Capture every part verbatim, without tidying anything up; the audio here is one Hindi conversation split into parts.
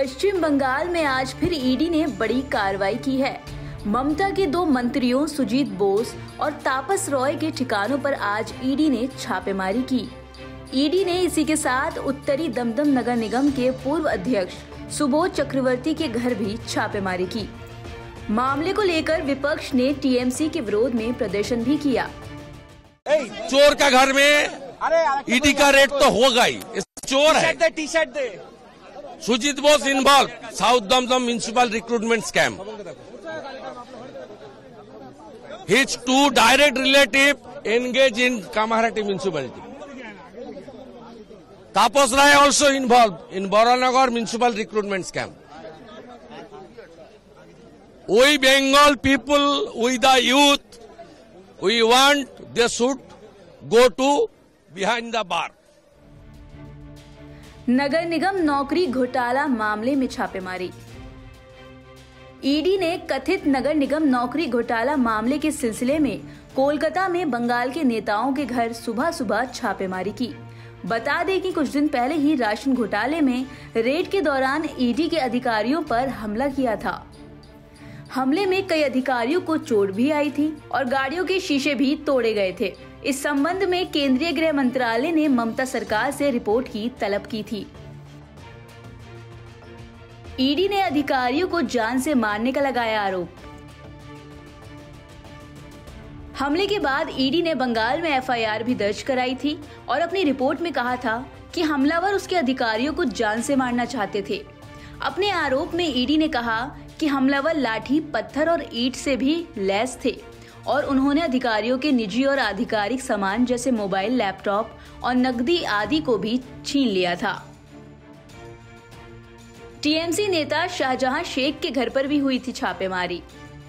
पश्चिम बंगाल में आज फिर ईडी ने बड़ी कार्रवाई की है। ममता के दो मंत्रियों सुजीत बोस और तापस रॉय के ठिकानों पर आज ईडी ने छापेमारी की। ईडी ने इसी के साथ उत्तरी दमदम नगर निगम के पूर्व अध्यक्ष सुबोध चक्रवर्ती के घर भी छापेमारी की। मामले को लेकर विपक्ष ने टीएमसी के विरोध में प्रदर्शन भी किया। चोर का घर में ईडी का रेड तो होगा ही, चोर है। टी शर्ट दे। Sujit Bose involve south Dumdum municipal recruitment scam. His two direct relative engaged in Kamaharati municipality. Tapas Rai also involved in Baranagar municipal recruitment scam. We Bengal people, we the youth, we want they should go to behind the bar. नगर निगम नौकरी घोटाला मामले में छापेमारी। ईडी ने कथित नगर निगम नौकरी घोटाला मामले के सिलसिले में कोलकाता में बंगाल के नेताओं के घर सुबह सुबह छापेमारी की। बता दें कि कुछ दिन पहले ही राशन घोटाले में रेड के दौरान ईडी के अधिकारियों पर हमला किया था। हमले में कई अधिकारियों को चोट भी आई थी और गाड़ियों के शीशे भी तोड़े गए थे। इस संबंध में केंद्रीय गृह मंत्रालय ने ममता सरकार से रिपोर्ट की तलब की थी। ईडी ने अधिकारियों को जान से मारने का लगाया आरोप। हमले के बाद ईडी ने बंगाल में एफआईआर भी दर्ज कराई थी और अपनी रिपोर्ट में कहा था कि हमलावर उसके अधिकारियों को जान से मारना चाहते थे। अपने आरोप में ईडी ने कहा कि हमलावर लाठी, पत्थर और ईंट से भी लैस थे और उन्होंने अधिकारियों के निजी और आधिकारिक सामान जैसे मोबाइल, लैपटॉप और नकदी आदि को भी छीन लिया था। टीएमसी नेता शाहजहां शेख के घर पर भी हुई थी छापेमारी।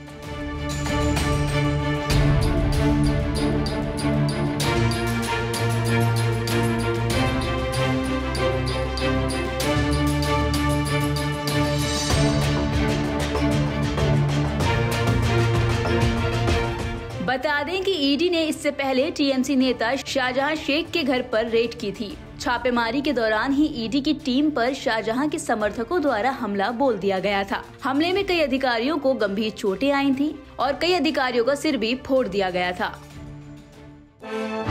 बता दें कि ईडी ने इससे पहले टीएमसी नेता शाहजहां शेख के घर पर रेड की थी। छापेमारी के दौरान ही ईडी की टीम पर शाहजहां के समर्थकों द्वारा हमला बोल दिया गया था। हमले में कई अधिकारियों को गंभीर चोटें आई थी और कई अधिकारियों का सिर भी फोड़ दिया गया था।